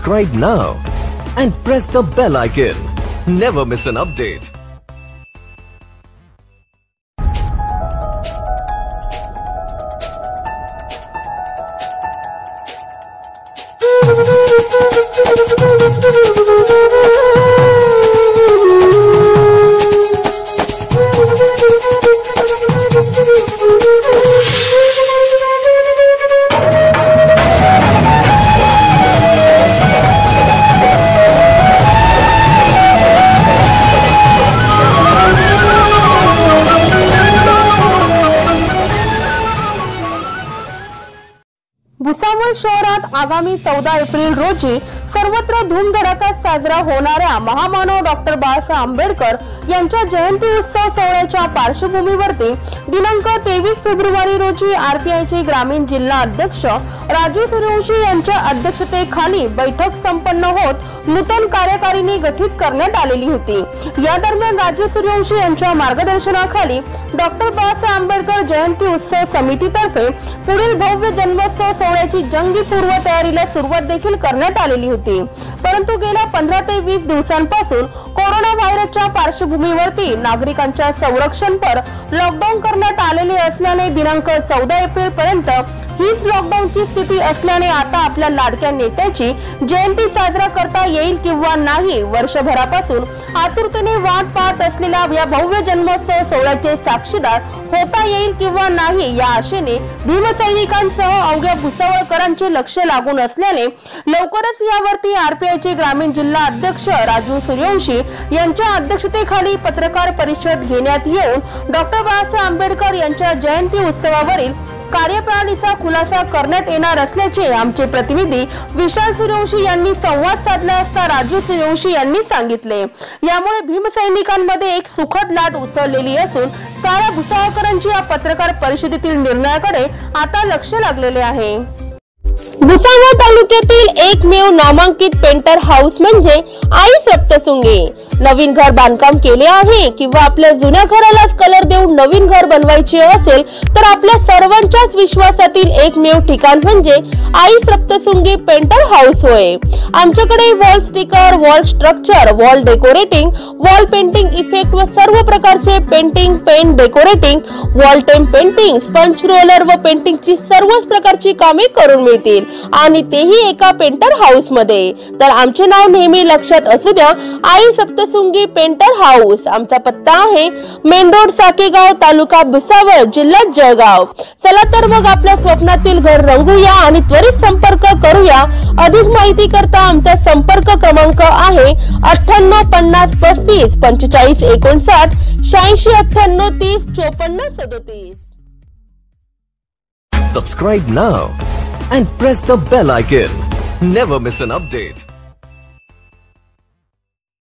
Subscribe now and press the bell icon. Never miss an update. Bhusawal शहरात आगामी 14 April रोजी सर्वत्र धूमधडाक्यात साजरा होणाऱ्या महामानव डॉक्टर बाबासाहेब आंबेडकर यांच्या जयंती उत्सव सोहळ्याच्या पार्श्वभूमीवरती दिनांक 23 फेब्रुवारी रोजी आरपीआयचे ग्रामीण जिल्हा अध्यक्ष राजू सूर्यवंशी यांच्या अध्यक्षतेखाली बैठक संपन्न होत नूतन कार्यकारिणी गठीत करण्यात आलेली होती। या दरम्यान राजू सूर्यवंशी यांच्या मार्गदर्शनाखाली डॉक्टर बाबासाहेब आंबेडकर जयंती उत्सव समितीतर्फे पुढील भव्य जन्मोत्सव सोहळ्याची जंगी पूर्व तयारीला सुरुवात देखील करण्यात आलेली होती। परंतु गेल्या 15 ते 20 दिवसांपासून कोरोना व्हायरसच्या पार्श्वभूमीवरती नागरिकांच्या संरक्षणपर लॉकडाऊन करण्यात आलेले असल्याने दिनांक 14 एप्रिल पर्यंत हीच लॉकडाऊनची स्थिती असल्याने आता आपल्या लाडक्या नेत्याची जयंती साजरा करता येईल किंवा नाही वर्षभरापासून आतुरतेने वाट पाहत असलेल्या या भव्य जन्मोत्सव सोहळ्याचे साक्षीदार होता येईल किंवा नाही या आशेने भीमसैनिकांसह अवघ्या भुसावळकरांचे लक्ष लागून असल्याने लवकरच यावरती आरपीआयचे ग्रामीण जिल्हा अध्यक्ष राजू सूर्यवंशी यांच्या अध्यक्षतेखाली पत्रकार परिषद घेण्यात येऊन डॉक्टर बाबासाहेब आंबेडकर यांच्या जयंती उत्सवावरील कार्यप्रणालीचा खुलासा करण्यात येणार असल्याचे आमचे प्रतिनिधी विशाल सूर्यवंशी यांनी संवाद साधला असता राजू सूर्यवंशी यांनी सांगितले। यामुळे भीमसैनिकांमध्ये एक सुखद लाट उसळलेली असून साऱ्या भुसावळकरांची या पत्रकार परिषदेतील निर्णयाकडे आता लक्ष लागलेले आहे। भुसावळ तालुक्यातील एकमेव नामांकित पेंटर हाऊस म्हणजे आई सप्तशृंगी। नवीन घर बांधकाम केले आहे किंवा आपल्या जुन्या घरालाच कलर देऊन नवीन घर बनवायचे असेल तर आपल्या सर्वांच्याच विश्वासातील एकमेव ठिकाण म्हणजे आई सप्तशृंगी पेंटर हाऊस होय। आमच्याकडे wall sticker, wall structure, wall decorating, wall painting effect व सर्व प्रकारचे painting, paint decorating, wall temp painting, sponge roller व पेंटिंगची सर्वच प्रकारची कामे करून मिळतील आणि तेही एका पेंटर हाऊस मध्ये। तर आमचे नाव नेहमी लक्षात असू द्या, आई सप्तशृंगी पेंटर हाऊस। आमचा पत्ता आहे मेन रोड साकेगाव, तालुका भुसावळ, जिल्हा जळगाव। चला तर मग आपल्या स्वप्नातील घर रंगूया आणि त्वरित संपर्क करूया। अधिक माहिती करता आमचा संपर्क क्रमांक आहे 98 50 35 45 59 86 98 30 54 37। Subscribe now and press the bell icon. Never miss an update.